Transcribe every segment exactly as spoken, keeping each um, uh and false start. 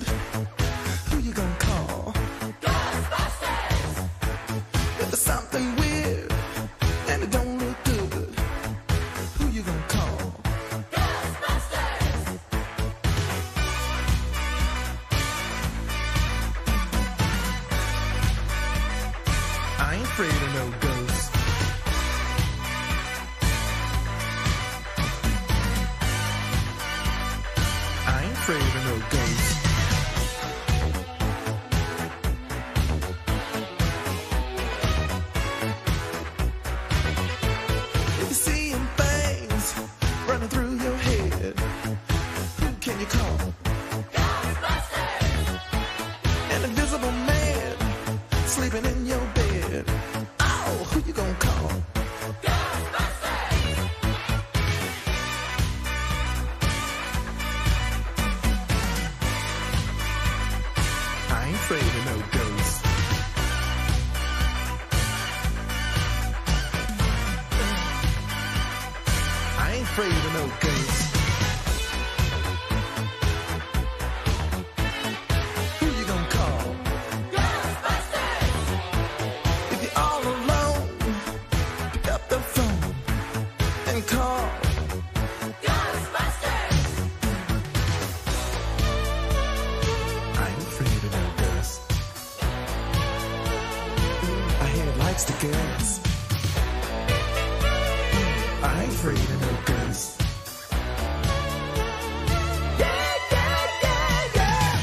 good, who you gonna call? Ghostbusters! If there's something weird and it don't look good, who you gonna call? Ghostbusters! I ain't afraid of no ghosts. I ain't afraid of no ghosts. If you're seeing things running through your head, who can you call? Ghostbusters! An invisible man sleeping in your bed. Oh, who you gonna call? Ghostbusters! I ain't afraid of no ghosts. I ain't afraid of no ghosts. Who you gonna call? Ghostbusters! If you're all alone, pick up the phone and call Ghostbusters! I ain't afraid of no ghosts. I hear it likes to guess. I ain't afraid of no ghosts. Yeah, yeah, yeah, yeah.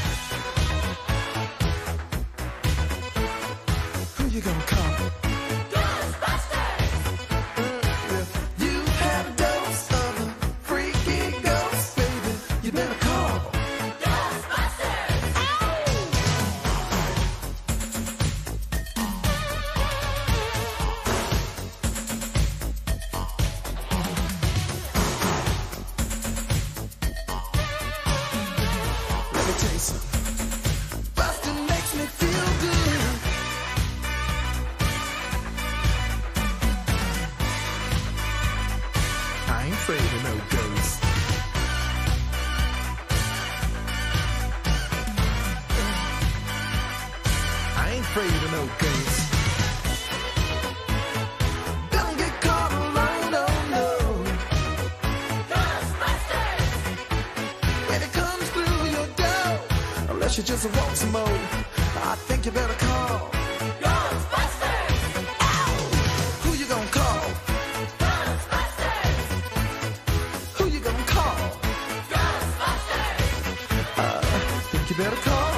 Who you gonna call? Ghostbusters! If you have a dose of a freaky ghost, baby, you better call Ghostbusters! Let me tell you something. Bustin' makes me feel good. I ain't afraid of no ghosts. I ain't afraid of no ghosts. Don't get caught alone, oh no. Ghostbusters! When it comes through your door, unless you just want some more, I think you better call Ghostbusters! Ow! Who you gonna call? Ghostbusters! Who you gonna call? Ghostbusters! Uh, think you better call